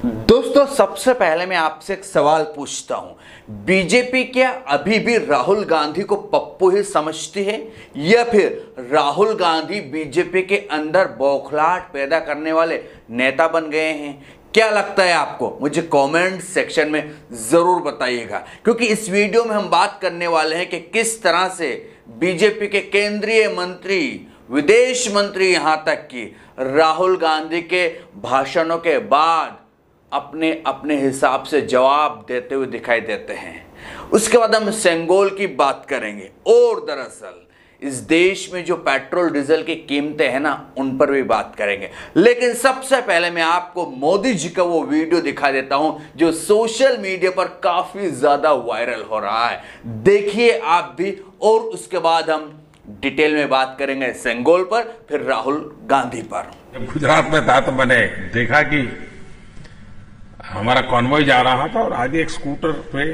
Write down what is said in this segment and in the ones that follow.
दोस्तों, सबसे पहले मैं आपसे एक सवाल पूछता हूं। बीजेपी क्या अभी भी राहुल गांधी को पप्पू ही समझती है या फिर राहुल गांधी बीजेपी के अंदर बौखलाहट पैदा करने वाले नेता बन गए हैं? क्या लगता है आपको? मुझे कमेंट सेक्शन में जरूर बताइएगा, क्योंकि इस वीडियो में हम बात करने वाले हैं कि किस तरह से बीजेपी के केंद्रीय मंत्री, विदेश मंत्री, यहां तक कि राहुल गांधी के भाषणों के बाद अपने अपने हिसाब से जवाब देते हुए दिखाई देते हैं। उसके बाद हम सेंगोल की बात करेंगे और दरअसल इस देश में जो पेट्रोल डीजल की कीमतें हैं ना, उन पर भी बात करेंगे। लेकिन सबसे पहले मैं आपको मोदी जी का वो वीडियो दिखा देता हूं जो सोशल मीडिया पर काफी ज्यादा वायरल हो रहा है। देखिए आप भी, और उसके बाद हम डिटेल में बात करेंगे सेंगोल पर, फिर राहुल गांधी पर। जब गुजरात में था तो मैंने देखा कि हमारा कॉन्वॉय जा रहा था और आगे एक स्कूटर पे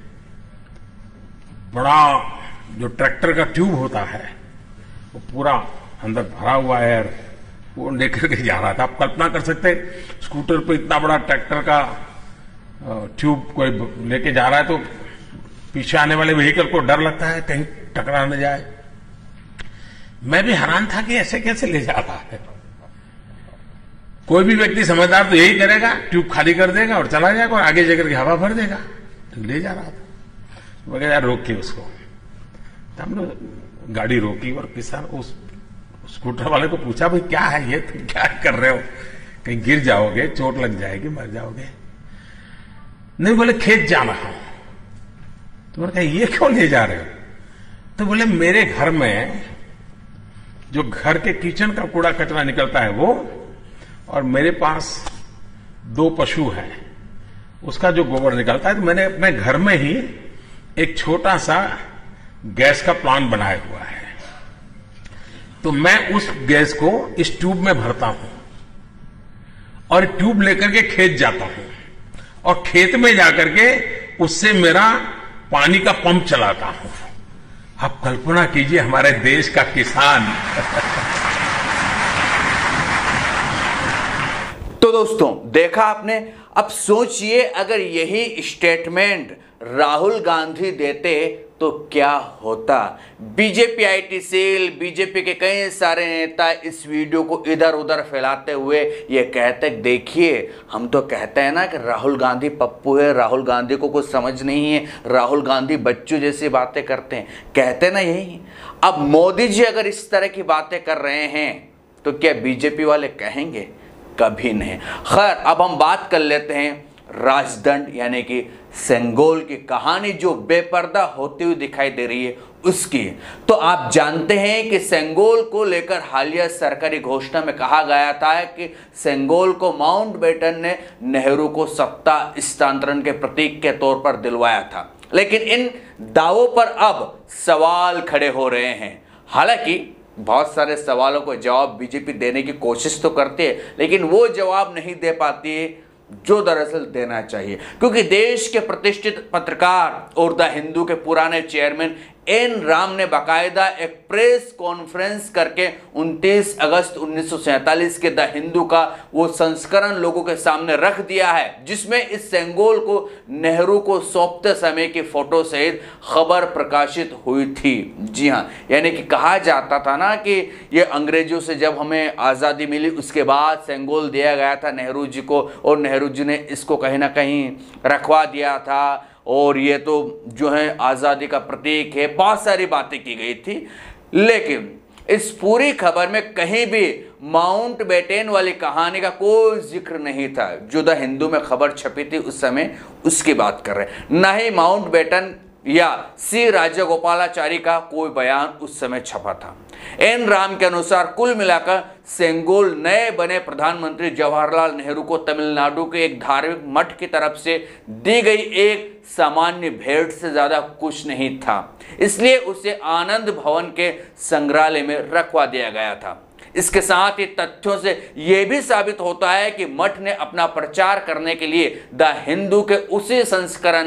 बड़ा जो ट्रैक्टर का ट्यूब होता है वो पूरा अंदर भरा हुआ है, वो लेकर के जा रहा था। आप कल्पना कर सकते हैं, स्कूटर पे इतना बड़ा ट्रैक्टर का ट्यूब कोई लेके जा रहा है तो पीछे आने वाले व्हीकल को डर लगता है कहीं टकरा न जाए। मैं भी हैरान था कि ऐसे कैसे ले जा रहा है। कोई भी व्यक्ति समझदार तो यही करेगा, ट्यूब खाली कर देगा और चला जाएगा और आगे जाकर के हवा भर देगा। तो ले जा रहा था, मैं कहा यार रोकिए उसको। तो हमने गाड़ी रोकी और किसान उस स्कूटर वाले को पूछा, भाई क्या है ये, तुम क्या कर रहे हो, कहीं गिर जाओगे, चोट लग जाएगी, मर जाओगे। नहीं, बोले खेत जा रहा हूं। तो मैंने कहा ये क्यों ले जा रहे हो? तो बोले मेरे घर में जो घर के किचन का कूड़ा कचरा निकलता है वो, और मेरे पास 2 पशु हैं, उसका जो गोबर निकलता है, तो मैंने अपने घर में ही एक छोटा सा गैस का प्लांट बनाया हुआ है। तो मैं उस गैस को इस ट्यूब में भरता हूं और ट्यूब लेकर के खेत जाता हूं और खेत में जाकर के उससे मेरा पानी का पंप चलाता हूं। आप कल्पना कीजिए हमारे देश का किसान। तो दोस्तों, देखा आपने। अब सोचिए अगर यही स्टेटमेंट राहुल गांधी देते तो क्या होता। बीजेपी आईटी सेल, बीजेपी के कई सारे नेता इस वीडियो को इधर उधर फैलाते हुए ये कहते, देखिए हम तो कहते हैं ना कि राहुल गांधी पप्पू है, राहुल गांधी को कुछ समझ नहीं है, राहुल गांधी बच्चों जैसी बातें करते हैं, कहते ना यही। अब मोदी जी अगर इस तरह की बातें कर रहे हैं तो क्या बीजेपी वाले कहेंगे? कभी नहीं। खैर, अब हम बात कर लेते हैं राजदंड यानी कि सेंगोल की कहानी जो बेपर्दा होती हुई दिखाई दे रही है उसकी। तो आप जानते हैं कि सेंगोल को लेकर हालिया सरकारी घोषणा में कहा गया था कि सेंगोल को माउंटबेटन ने नेहरू को सत्ता स्थानांतरण के प्रतीक के तौर पर दिलवाया था। लेकिन इन दावों पर अब सवाल खड़े हो रहे हैं। हालांकि बहुत सारे सवालों को जवाब बीजेपी देने की कोशिश तो करती है, लेकिन वो जवाब नहीं दे पाती है जो दरअसल देना चाहिए, क्योंकि देश के प्रतिष्ठित पत्रकार और द हिंदू के पुराने चेयरमैन एन राम ने बाकायदा एक प्रेस कॉन्फ्रेंस करके 29 अगस्त 1947 के द हिंदू का वो संस्करण लोगों के सामने रख दिया है, जिसमें इस सेंगोल को नेहरू को सौंपते समय की फोटो सहित खबर प्रकाशित हुई थी। जी हाँ, यानी कि कहा जाता था ना कि ये अंग्रेजों से जब हमें आज़ादी मिली उसके बाद सेंगोल दिया गया था नेहरू जी को, और नेहरू जी ने इसको कहीं ना कहीं रखवा दिया था और ये तो जो है आज़ादी का प्रतीक है। बहुत सारी बातें की गई थी, लेकिन इस पूरी खबर में कहीं भी माउंटबेटन वाली कहानी का कोई जिक्र नहीं था। जो द हिंदू में खबर छपी थी उस समय उसकी बात कर रहे हैं, ना ही माउंटबेटन या सी राजगोपालाचारी का कोई बयान उस समय छपा था। एन राम के अनुसार कुल मिलाकर सेंगोल नए बने प्रधानमंत्री जवाहरलाल नेहरू को तमिलनाडु के एक धार्मिक मठ की तरफ से दी गई एक सामान्य भेंट से ज्यादा कुछ नहीं था, इसलिए उसे आनंद भवन के संग्रहालय में रखवा दिया गया था। इसके साथ ही तथ्यों से यह भी साबित होता है कि मठ ने अपना प्रचार करने के लिए द हिंदू के उसी संस्करण में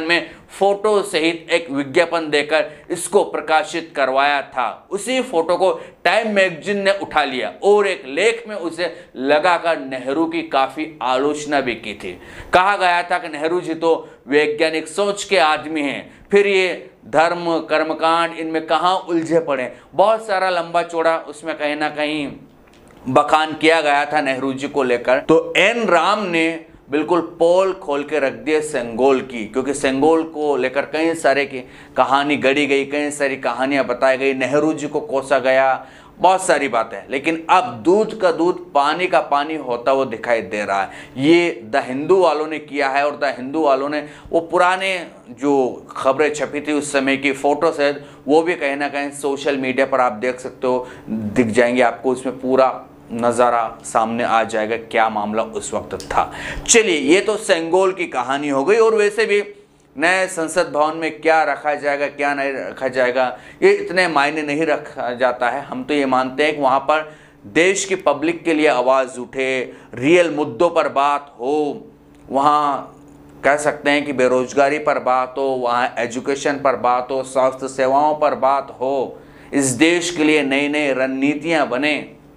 फोटो सहित एक विज्ञापन देकर इसको प्रकाशित करवाया था। उसी फोटो को टाइम मैगजीन ने उठा लिया और एक लेख में उसे लगाकर नेहरू की काफी आलोचना भी की थी। कहा गया था कि नेहरू जी तो वैज्ञानिक सोच के आदमी हैं, फिर ये धर्म कर्मकांड इनमें कहाँ उलझे पड़े। बहुत सारा लंबा चौड़ा उसमें कहीं ना कहीं बखान किया गया था नेहरू जी को लेकर। तो एन राम ने बिल्कुल पोल खोल के रख दिए सेंगोल की, क्योंकि सेंगोल को लेकर कई सारे की कहानी गढ़ी गई, कई सारी कहानियां बताई गई, नेहरू जी को कोसा गया, बहुत सारी बातें। लेकिन अब दूध का दूध पानी का पानी होता हुआ दिखाई दे रहा है। ये द हिंदू वालों ने किया है और द हिंदू वालों ने वो पुराने जो खबरें छपी थी उस समय की फोटो से, वो भी कहीं ना कहीं सोशल मीडिया पर आप देख सकते हो, दिख जाएंगे आपको, उसमें पूरा नज़ारा सामने आ जाएगा क्या मामला उस वक्त था। चलिए, ये तो सेंगोल की कहानी हो गई। और वैसे भी नए संसद भवन में क्या रखा जाएगा क्या नहीं रखा जाएगा, ये इतने मायने नहीं रखा जाता है। हम तो ये मानते हैं कि वहाँ पर देश की पब्लिक के लिए आवाज़ उठे, रियल मुद्दों पर बात हो, वहाँ कह सकते हैं कि बेरोजगारी पर बात हो, वहाँ एजुकेशन पर बात हो, स्वास्थ्य सेवाओं पर बात हो, इस देश के लिए नई नई रणनीतियाँ बने,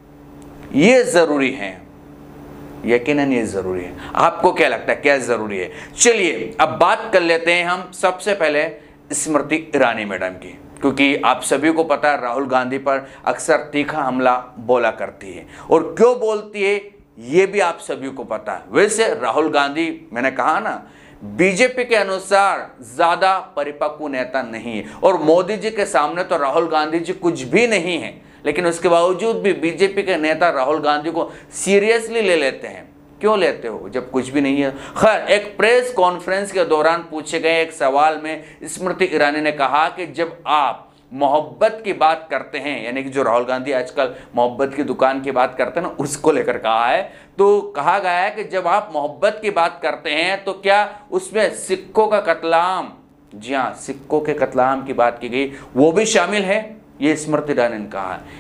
ये ज़रूरी है। यकीनन ये ज़रूरी है। आपको क्या लगता है क्या ज़रूरी है? चलिए अब बात कर लेते हैं हम सबसे पहले स्मृति ईरानी मैडम की, क्योंकि आप सभी को पता है राहुल गांधी पर अक्सर तीखा हमला बोला करती है, और क्यों बोलती है ये भी आप सभी को पता है। वैसे राहुल गांधी, मैंने कहा ना, बीजेपी के अनुसार ज़्यादा परिपक्व नेता नहीं है, और मोदी जी के सामने तो राहुल गांधी जी कुछ भी नहीं है, लेकिन उसके बावजूद भी बीजेपी के नेता राहुल गांधी को सीरियसली ले लेते हैं। क्यों लेते हो जब कुछ भी नहीं है? खैर, एक प्रेस कॉन्फ्रेंस के दौरान पूछे गए एक सवाल में स्मृति ईरानी ने कहा कि जब आप मोहब्बत की बात करते हैं, यानी कि जो राहुल गांधी आजकल मोहब्बत की दुकान की बात करते हैं ना, उसको लेकर कहा है, तो कहा गया है कि जब आप मोहब्बत की बात करते हैं तो क्या उसमें सिक्कों का कत्लेआम, जी हाँ, सिक्कों के कत्लेआम की बात की गई, वो भी शामिल है? ये स्मृति ईरानी ने कहा है।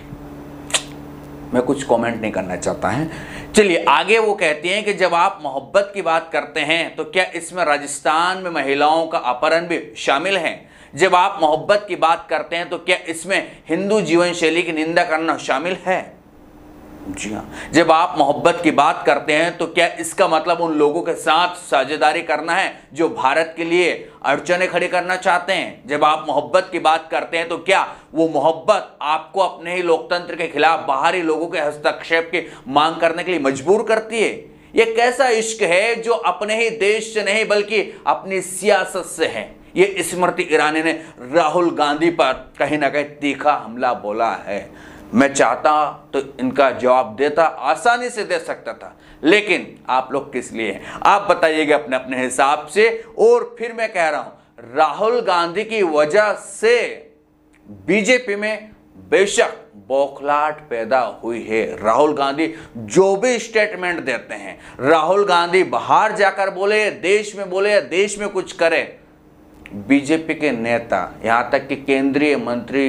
मैं कुछ कमेंट नहीं करना चाहता है। चलिए आगे वो कहती हैं कि जब आप मोहब्बत की बात करते हैं तो क्या इसमें राजस्थान में महिलाओं का अपहरण भी शामिल है? जब आप मोहब्बत की बात करते हैं तो क्या इसमें हिंदू जीवन शैली की निंदा करना शामिल है? जी हाँ। जब आप मोहब्बत की बात करते हैं तो क्या इसका मतलब उन लोगों के साथ साझेदारी करना है जो भारत के लिए अड़चने खड़ी करना चाहते हैं? जब आप मोहब्बत की बात करते हैं तो क्या वो मोहब्बत आपको अपने ही लोकतंत्र के खिलाफ बाहरी लोगों के हस्तक्षेप की मांग करने के लिए मजबूर करती है? ये कैसा इश्क है जो अपने ही देश से नहीं बल्कि अपनी सियासत से है? ये स्मृति ईरानी ने राहुल गांधी पर कहीं ना कहीं तीखा हमला बोला है। मैं चाहता तो इनका जवाब देता, आसानी से दे सकता था, लेकिन आप लोग किस लिए हैं आप बताइएगा अपने अपने हिसाब से। और फिर मैं कह रहा हूं, राहुल गांधी की वजह से बीजेपी में बेशक बौखलाहट पैदा हुई है। राहुल गांधी जो भी स्टेटमेंट देते हैं, राहुल गांधी बाहर जाकर बोले, देश में बोले, देश में कुछ करे, बीजेपी के नेता यहां तक कि केंद्रीय मंत्री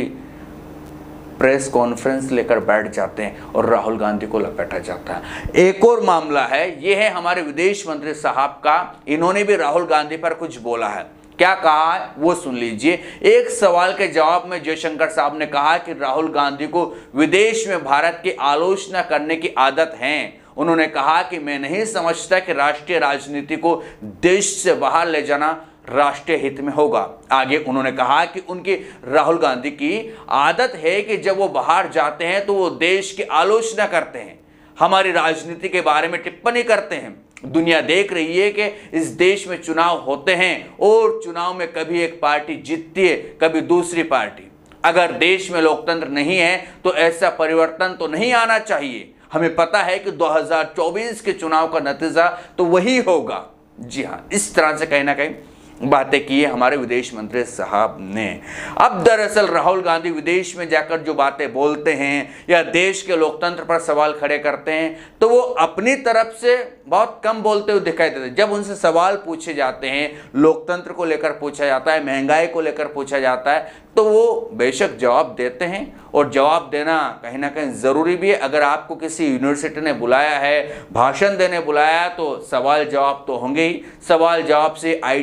प्रेस कॉन्फ्रेंस लेकर बैठ जाते हैं और राहुल गांधी को लपेटा जाता है। एक और मामला है, यह है हमारे विदेश मंत्री साहब का। इन्होंने भी राहुल गांधी पर कुछ बोला है। क्या कहा है वो सुन लीजिए। एक सवाल के जवाब में जयशंकर साहब ने कहा कि राहुल गांधी को विदेश में भारत की आलोचना करने की आदत है। उन्होंने कहा कि मैं नहीं समझता कि राष्ट्रीय राजनीति को देश से बाहर ले जाना राष्ट्रीय हित में होगा। आगे उन्होंने कहा कि उनकी राहुल गांधी की आदत है कि जब वो बाहर जाते हैं तो वो देश की आलोचना करते हैं, हमारी राजनीति के बारे में टिप्पणी करते हैं। दुनिया देख रही है कि इस देश में चुनाव होते हैं और चुनाव में कभी एक पार्टी जीतती है, कभी दूसरी पार्टी। अगर देश में लोकतंत्र नहीं है तो ऐसा परिवर्तन तो नहीं आना चाहिए। हमें पता है कि 2024 के चुनाव का नतीजा तो वही होगा। जी हाँ, इस तरह से कहीं ना कहीं बातें की है हमारे विदेश मंत्री साहब ने। अब दरअसल राहुल गांधी विदेश में जाकर जो बातें बोलते हैं या देश के लोकतंत्र पर सवाल खड़े करते हैं तो वो अपनी तरफ से बहुत कम बोलते हुए दिखाई देते हैं। जब उनसे सवाल पूछे जाते हैं, लोकतंत्र को लेकर पूछा जाता है, महंगाई को लेकर पूछा जाता है, तो वो बेशक जवाब देते हैं। और जवाब देना कहीं ना कहीं ज़रूरी भी है। अगर आपको किसी यूनिवर्सिटी ने बुलाया है, भाषण देने बुलाया, तो सवाल जवाब तो होंगे ही। सवाल जवाब से आइडिया उधर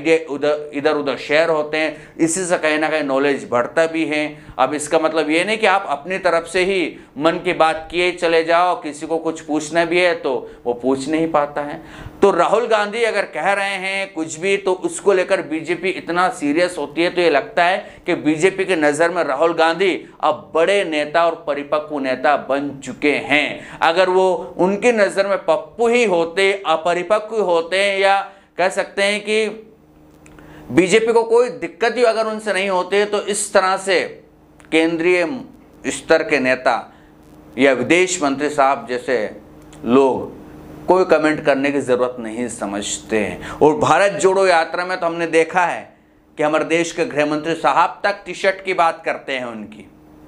इधर उधर शेयर होते हैं, इसी से कहीं ना कहीं नॉलेज बढ़ता भी है। अब इसका मतलब ये नहीं कि आप अपनी तरफ से ही मन की बात किए चले जाओ, किसी को कुछ पूछना भी है तो वो पूछ नहीं पाता है। तो राहुल गांधी अगर कह रहे हैं कुछ भी तो उसको लेकर बीजेपी इतना सीरियस होती है, तो ये लगता है कि बीजेपी के नज़र में राहुल गांधी अब बड़े नेता और परिपक्व नेता बन चुके हैं। अगर वो उनकी नज़र में पप्पू ही होते, अपरिपक्व होते, या कह सकते हैं कि बीजेपी को कोई दिक्कत ही अगर उनसे नहीं होते, तो इस तरह से केंद्रीय स्तर के नेता या विदेश मंत्री साहब जैसे लोग कोई कमेंट करने की ज़रूरत नहीं समझते हैं। और भारत जोड़ो यात्रा में तो हमने देखा है कि हमारे देश के गृह मंत्री साहब तक टी शर्ट की बात करते हैं उनकी।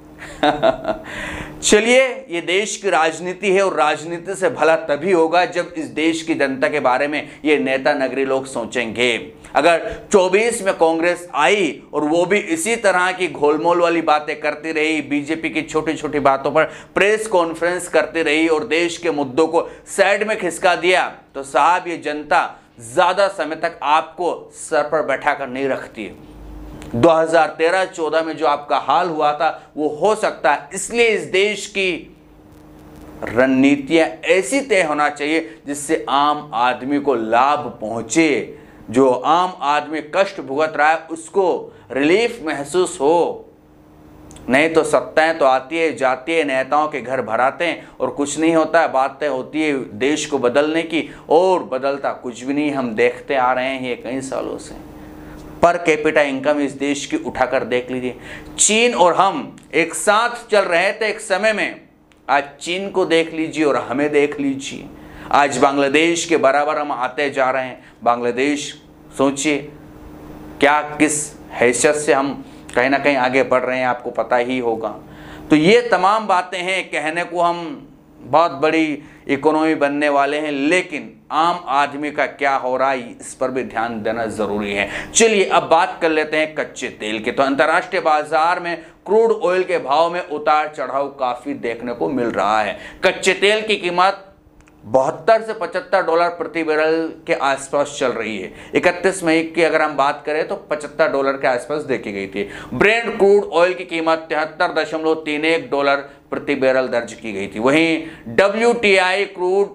चलिए, ये देश की राजनीति है और राजनीति से भला तभी होगा जब इस देश की जनता के बारे में ये नेता नगरी लोग सोचेंगे। अगर 24 में कांग्रेस आई और वो भी इसी तरह की घोलमोल वाली बातें करती रही, बीजेपी की छोटी छोटी बातों पर प्रेस कॉन्फ्रेंस करती रही और देश के मुद्दों को साइड में खिसका दिया, तो साहब ये जनता ज्यादा समय तक आपको सर पर बैठा कर नहीं रखती है। 2013-14 में जो आपका हाल हुआ था वो हो सकता है। इसलिए इस देश की रणनीतियां ऐसी तय होना चाहिए जिससे आम आदमी को लाभ पहुंचे, जो आम आदमी कष्ट भुगत रहा है उसको रिलीफ महसूस हो। नहीं तो सत्ताएं तो आती है जाती है, नेताओं के घर भराते हैं और कुछ नहीं होता है। बातें होती है देश को बदलने की और बदलता कुछ भी नहीं। हम देखते आ रहे हैं ये कई सालों से। पर कैपिटा इनकम इस देश की उठाकर देख लीजिए। चीन और हम एक साथ चल रहे थे एक समय में, आज चीन को देख लीजिए और हमें देख लीजिए। आज बांग्लादेश के बराबर हम आते जा रहे हैं। बांग्लादेश सोचिए क्या किस हैसियत से हम कहीं ना कहीं आगे बढ़ रहे हैं, आपको पता ही होगा। तो ये तमाम बातें हैं, कहने को हम बहुत बड़ी इकोनॉमी बनने वाले हैं, लेकिन आम आदमी का क्या हो रहा है इस पर भी ध्यान देना जरूरी है। चलिए अब बात कर लेते हैं कच्चे तेल की। तो अंतर्राष्ट्रीय बाजार में क्रूड ऑयल के भाव में उतार चढ़ाव काफी देखने को मिल रहा है। कच्चे तेल की कीमत 72 से $75 प्रति बैरल के आसपास चल रही है। 31 मई की अगर हम बात करें तो $75 के आसपास देखी गई थी। ब्रेंट क्रूड ऑयल की कीमत $73.31 प्रति बैरल दर्ज की गई थी। वहीं WTI क्रूड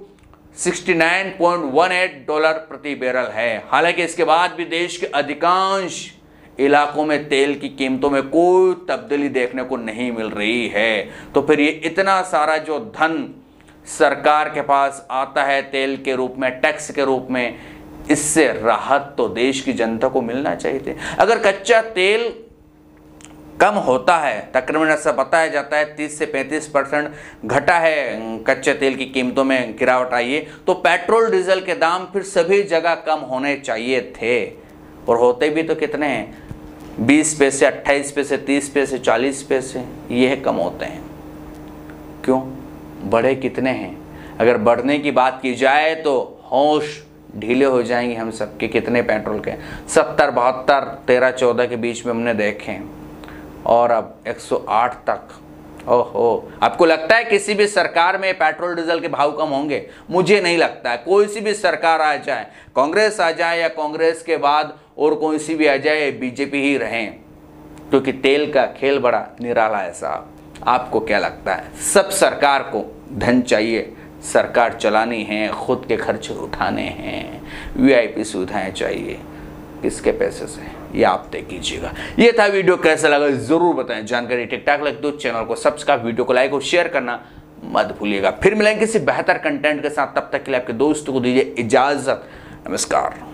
$69.18 प्रति बैरल है। हालांकि इसके बाद भी देश के अधिकांश इलाकों में तेल की कीमतों में कोई तब्दीली देखने को नहीं मिल रही है। तो फिर ये इतना सारा जो धन सरकार के पास आता है तेल के रूप में, टैक्स के रूप में, इससे राहत तो देश की जनता को मिलना चाहिए थी। अगर कच्चा तेल कम होता है, तकरीबन ऐसा बताया जाता है 30 से 35% घटा है कच्चे तेल की कीमतों में गिरावट आई है, तो पेट्रोल डीजल के दाम फिर सभी जगह कम होने चाहिए थे। और होते भी तो कितने हैं, 20 पैसे, 28 पैसे, 30 पैसे, 40 पैसे, ये कम होते हैं। क्यों बढ़े कितने हैं? अगर बढ़ने की बात की जाए तो होश ढीले हो जाएंगे हम सबके। कितने पेट्रोल के 70, 72, 13, 14 के बीच में हमने देखे और अब 108 तक। ओहो, आपको लगता है किसी भी सरकार में पेट्रोल डीजल के भाव कम होंगे? मुझे नहीं लगता है। कोई सी भी सरकार आ जाए, कांग्रेस आ जाए या कांग्रेस के बाद और कोई सी भी आ जाए, बीजेपी ही रहें, क्योंकि तेल का खेल बड़ा निराला है साहब। आपको क्या लगता है? सब सरकार को धन चाहिए, सरकार चलानी है, खुद के खर्चे उठाने हैं, VIP सुविधाएं चाहिए, किसके पैसे से? ये आप तय कीजिएगा। ये था वीडियो, कैसा लगा जरूर बताएं। जानकारी ठीक ठाक लगे तो चैनल को सब्सक्राइब, वीडियो को लाइक और शेयर करना मत भूलिएगा। फिर मिलेंगे किसी बेहतर कंटेंट के साथ, तब तक के लिए आपके दोस्तों को दीजिए इजाजत। नमस्कार।